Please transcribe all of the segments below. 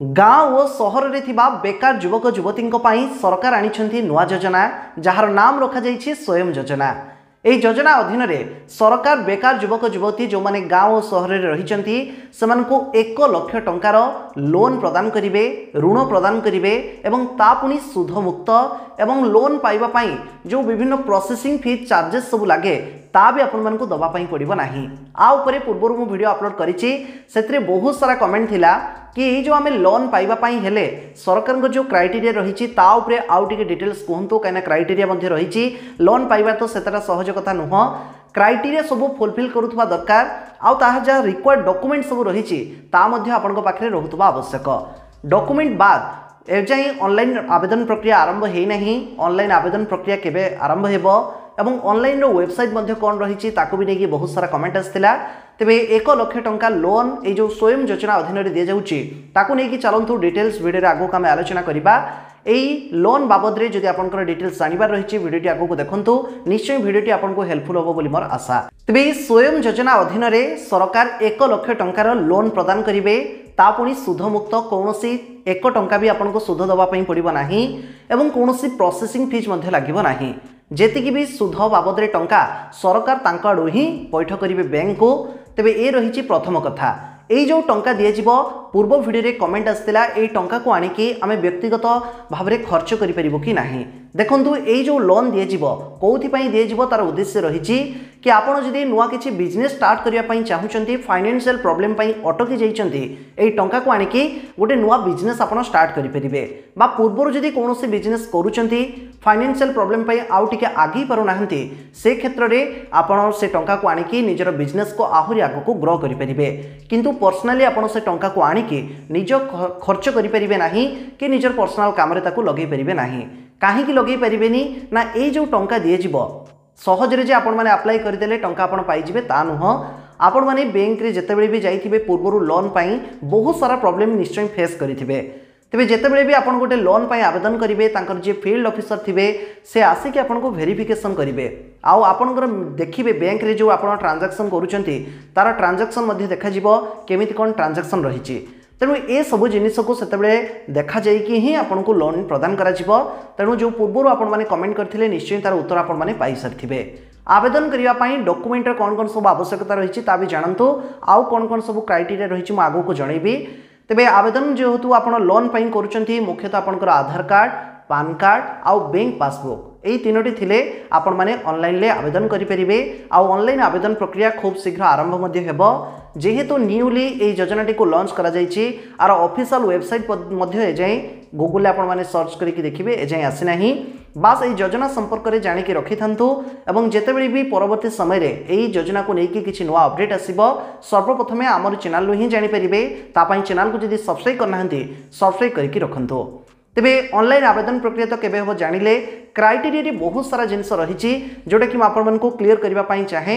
गाँव और सहर में थिबा बेकार युवक युवती सरकार आनिछंती नुआ योजना जार नाम रखा जाइछि स्वयं योजना। यह योजना अधीन में सरकार बेकार युवक युवती जो माने गाँव और सहर में रही सेमानकु 1 लाख टंकार लोन प्रदान करिवे, ऋण प्रदान करिवे एवं ता पुनी सुध मुक्त एवं लोन पाइबा पाई जो विभिन्न प्रोसेसिंग फी चार्जेस सब लगे ता भी आपण मानकु दबा पाई पड़िबो नाही। आ उपरे पूर्व मु वीडियो अपलोड करिछि, सेतरे बहुत सारा कमेंट थिला कि ये जो आम लोन पाइबा पाई हेले सरकार को जो क्राइटेरिया रही ता उपरे आउ टिके डिटेल्स कहतु कहीं क्राइटेरिया मध्य रही लोन पाइबा तो सेटा सहज कथा नुह। क्राइटेरिया सब फुलफिल करुवा दरकार आउ ताहा जा रिक्वायर्ड डॉक्यूमेंट सब रही आपन पाखे रहुतबा आवश्यक। डॉक्यूमेंट बाद एजाई ऑनलाइन आवेदन प्रक्रिया आरंभ है नहीं। ऑनलाइन आवेदन प्रक्रिया केबे आरंभ हेबो एवं ऑनलाइन रो वेबसाइट मध्य कौन रही ताकू भी नहीं बहुत सारा कमेंट आसला। तेबे 1 लाख टंका लोन ये जो स्वयं योजना अधीन में दि जाऊँगी ताकू नहीं चलतु डिटेल्स वीडियो आगो आम आलोचना करवा। यही लोन बाबद में जब आपंकर डिटेल्स जानवर रही वीडियो आगो को देखु निश्चय वीडियोटी आपको हेल्पफुल हम बोली मोर आशा। तेबे स्वयं योजना अधीन में सरकार 1 लाख टंकार लोन प्रदान करेंगे ता पुणी सुध मुक्त कौनसी 1 टंका भी आपको सुध दवाई पड़ो ना एवं कौन प्रोसेसिंग फीस लगे ना। जेतिकी भी सुध बाबद रे टंका सरकार तांका आड़ू ही पैठ करेंगे बैंक को। तेबे ए रही प्रथम कथा यही जो टंका दिज्व पूर्व वीडियो रे कमेंट आसला ये टंका को आनिकी आमे व्यक्तिगत भाव में खर्च करिपरिबो कि नाही। देखंतु यही जो लोन दिज्व कौथिपाई दिज्व तार उद्देश्य रही कि आपड़ जदि नुआ किसी बिजनेस स्टार्ट करने चाहूँगी फाइनेंशियल प्रॉब्लम अटकी जाइछंती एई टंका को आनिकी गोटे नुआ बिजनेस आप स्टार्ट करेंगे बा पूर्व जदि कौन बिजनेस करुँच फाइनेंशियल प्रॉब्लम आउ टिके आगे पारु नाहंती से क्षेत्र में आपड़ से टंका को आनिकी निजर बिजनेस को आहरी आगको ग्रो करेंगे किंतु पर्सनाली आपड़ से टंका को आनिकी निज खर्च करेंगे ना कि निजर पर्सनाल काम लगे पारे ना। कहीं लगे पारे ना ये जो टंका दिज्व सहजरे जे आपण माने अप्लाई करदेले टंका आपण पाइजिबे ता नुह। आपण माने बैंक रे जेतेबेले भी जाइथिबे पूर्वरु लोन पाई बहुत सारा प्रॉब्लम निश्चय फेस करिथिबे। तेबे जेतेबेले भी आपण गोटे लोन पाई आवेदन करिवे तांकर जे फील्ड ऑफिसर थिबे से आसिक आपण को वेरिफिकेशन करिवे आउ आपणकर देखिबे बैंक रे जो आपण ट्रांजैक्शन करूचंती तार ट्रांजैक्शन मध्ये देखा जिवो केमिति कोन ट्रांजैक्शन रहिछि। तेणु ये सब जिनिस को सेतबेले देखा जाइकी ही आपन को लोन प्रदान करा जिवो। तेणु जो पूर्व आपण माने कमेंट करथिले निश्चय तार उत्तर आपण माने पाई सारथिबे। आवेदन करिया पई डॉक्यूमेंट रे कोन कोन सब आवश्यकता रहिछि ता भी जानंतु आउ कोन कोन सब क्राइटेरिया रहिछि म आगो को जणैबी। तेबे आवेदन जेहेतु आपण लोन पई करूचंती मुख्यतः आपनकर आधार कार्ड, पान कार्ड आउ बैंक पासबुक यही तीनोटी थिले आपण माने ऑनलाइन ले आवेदन करि परिबे। आउ ऑनलाइन आवेदन प्रक्रिया खूब शीघ्र आरंभ मध्ये हेबो जेहेतु न्यूली ए योजनाटी को लॉन्च करा जाइछि आर ऑफिशियल वेबसाइट मध्ये एजाई गूगल आपण माने सर्च करिकि देखिबे एजाई आसी नाही। बास ए योजना संपर्क रे जानि कि रखि थांतु एवं जेतेबेले भी परवर्ती समय रे एही योजना को नेकी किछि नुवा अपडेट आसीबो सर्वप्रथमे हमर चैनल लो ही जानि परिबे। ता पई चैनल को जदि सब्सक्राइब करनाहंती सब्सक्राइब करिकि रखंतु। तेबे ऑनलाइन आवेदन प्रक्रिया तो केबे हो जानिले क्राइटेरिया बहुत सारा जिनिस रही जोटा कि आपण मन को क्लियर करबा पई चाहे।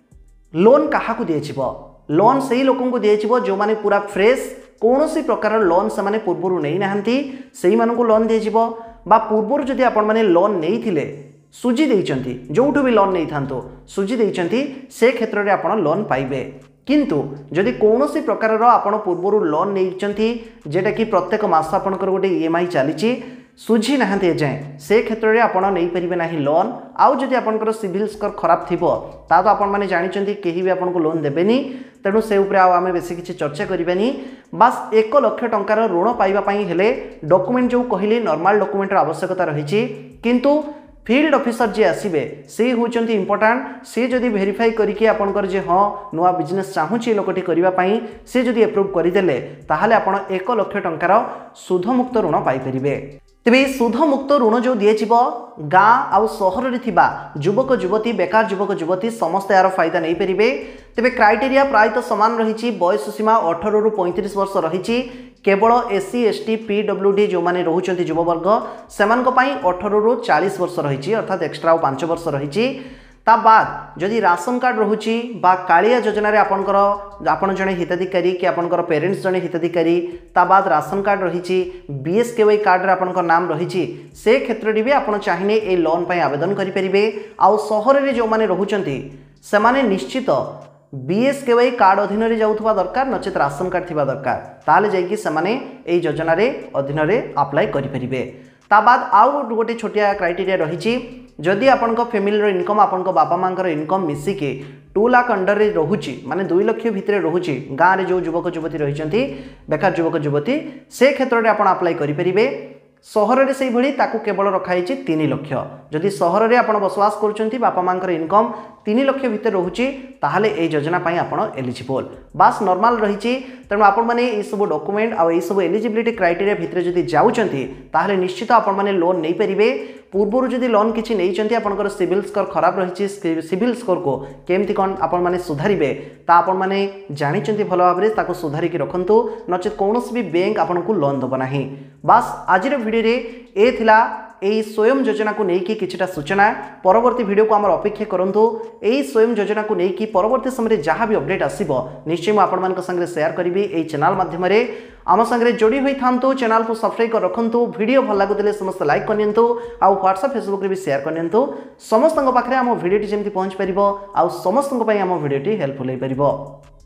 लोन काहाकू दिजिवो लोन से ही लोकन को दिजिवो जो माने पूरा फ्रेश कौन सी प्रकार लोन से माने पूर्वरु नहीं नाहंती सेही मानन को लोन दिजिवो बा पूर्वरु जदि आपण माने लोन नहीं थिले सुजी देइचंती जोठु भी लोन नहीं थांतो सुजी देइचंती से क्षेत्र रे आपण लोन पाइबे। किंतु जदि कौन सी प्रकार आपण पूर्वरु लोन नहीं जेटा कि प्रत्येक मास आपणकर गोटे ईएमआई चली सुझी नाहंती जाए से क्षेत्र में आपड़ नहीं पारे ना लोन। आउ जदि आपणकर सिविल स्कोर खराब थिबो ता तो आपण माने जानिचंती केही भी आपनको लोन देबेनी। तेणु से उपरे आमे बेसी किछि चर्चा करिबानी। बास 1 लाख टंकार ऋण पाइबा पई हेले डॉक्यूमेंट जो कहली नॉर्मल डॉक्यूमेंट आवश्यकता रही किंतु फील्ड ऑफिसर जी आसबे से होचंती इंपोर्टेंट। से जदि वेरीफाई करके आपनकर जे हाँ नुआ बिजनेस चाहूँगी लोकटी करने से जदि एप्रूव करदेले ताहले आपण 1 लाख टंकार सुध मुक्त ऋण पाइपर। तेबे सुध मुक्त ऋण जो दिज्व गाँ आउ सहर में थिबा युवक युवती बेकार युवक युवती समस्त यार फायदा नहीं पारे। तेबे क्राइटेरिया प्रायतः सामान रही बयस सीमा 18 रु 35 वर्ष रही केवल एससी एसटी पीडब्ल्यूडी जो माने रोचंती युववर्ग सेमान 18 रु 40 वर्ष रही अर्थात एक्सट्रा 5 वर्ष रही। ता बाद जदि राशन कार्ड रोची बा कालिया योजना रे आपन जने हिताधिकारी कि आपनकर पेरेंट्स जने हिताधिकारी ता बाद राशन कार्ड रही बीएसकेवाई कार्ड रे आपनकर नाम रही से क्षेत्र रे भी आपन चाहिने ए लोन पई आवेदन करि परिबे। आउ सहर रे जो माने रोचंती से माने निश्चित बीएसकेवाई कार्ड अधीन जाऊथुवा दरकार नचेत राशन कार्ड थिबा दरकार ताले जाइकि समाने एई योजना रे अधीन रे अप्लाई करि परिबे। ता बाद आउ गोटे छोटिया क्राइटेरिया रही जदि आपनको फैमिली रो इनकम आपनको बापा मांकर इनकम मिसिके 2 लाख अंडर रे रहुची माने 2 लाख भितरे रहुची गाँ रे जो युवक युवती रहिचंती बेकार युवक युवती से क्षेत्र रे आपण अप्लाई करि परिबे। सहर रे सेही भली ताकू केवल रखाई 3 लाख जदि सहर रे आपण बसवास करूचंती बापा मांकर इनकम 3 लाख भितर रहुची ताहले ए योजना पई आपण एलिजिबल बास नॉर्मल रही। तेणु आपण माने ए सब डॉक्यूमेंट आ ए सब एलिजिबिलिटी क्राइटेरिया भितर जदि जाउचंती ताहले निश्चित आपण माने लोन नै परिबे। पूर्वरु जदि लोन किछि नै चंती आपनकर सिविल स्कोर खराब रहिछि सिविल स्कोर को केमति कोन आपण माने सुधारिबे ता आपण माने जानि चंती भलो भाबरे ताको सुधारि कि रखंतु नचेत कोनोस भी बैंक आपनकु लोन दबो नाही। बास आजिर वीडियो रे ए थिला एई स्वयं योजना को लेकिन किछटा सूचना परवर्ती वीडियो को आमर अपेक्षा करंतु। एई स्वयं योजना को लेकिन परवर्ती समय जहाँ भी अपडेट आसीबो निश्चय मु आपण मानक संगे शेयर करिवि एई चैनल माध्यम रे आम संगे जोड़ी होई थांतु। चैनल को सब्सक्राइब कर रखंतु वीडियो भल लागुतले समस्त लाइक करनियंतु आ व्हाट्सएप फेसबुक रे भी शेयर करनियंतु समस्तक पाखरे आम वीडियो टी जेमति पहुंच परिबो आ समस्तक पई आम वीडियो टी हेल्पफुल होई परिबो।